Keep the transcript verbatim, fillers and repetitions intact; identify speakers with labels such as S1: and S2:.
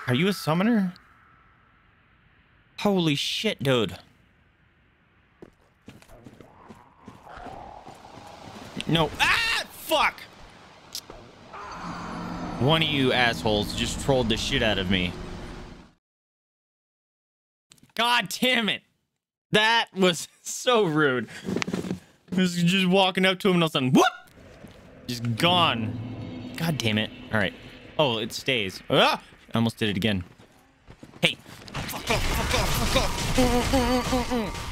S1: Are you a summoner? Holy shit, dude. No. Ah, fuck. One of you assholes just trolled the shit out of me. God damn it. That was so rude. I was just walking up to him and all of a sudden, whoop! Just gone. God damn it. All right. Oh, it stays. Ah! I almost did it again. Hey. Fuck off, fuck off, fuck off.